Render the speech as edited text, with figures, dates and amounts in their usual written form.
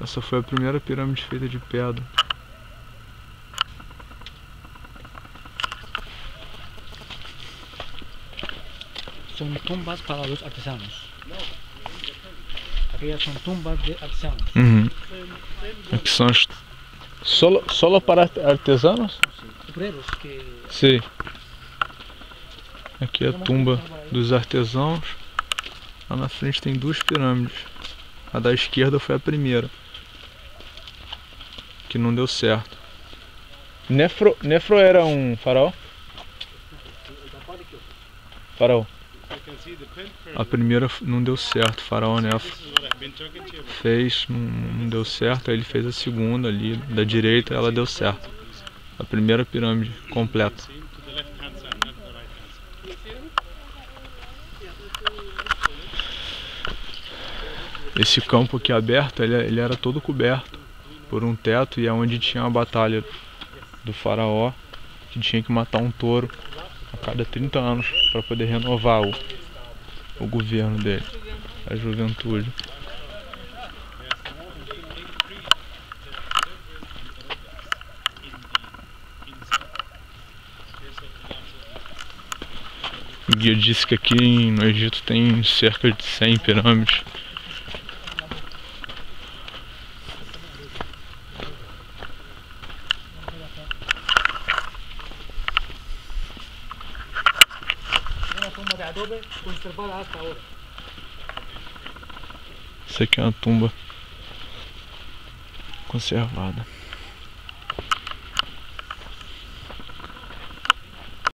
Essa foi a primeira pirâmide feita de pedra. Son tumbas para los artesanos. Aquellas son tumbas de artesanos. Aqui são as... Solo para artesanos? Obreros que... Sim. Aqui é a tumba dos artesãos. Lá na frente tem duas pirâmides. A da esquerda foi a primeira, que não deu certo. Nefro era um faraó? Faraó. A primeira não deu certo, faraó Nefro fez, não deu certo, aí ele fez a segunda ali, da direita, ela deu certo. A primeira pirâmide completa. Esse campo aqui aberto, ele era todo coberto por um teto, e é onde tinha a batalha do faraó, que tinha que matar um touro a cada 30 anos para poder renovar o governo dele, a juventude. O guia disse que aqui no Egito tem cerca de 100 pirâmides. Essa aqui é uma tumba conservada.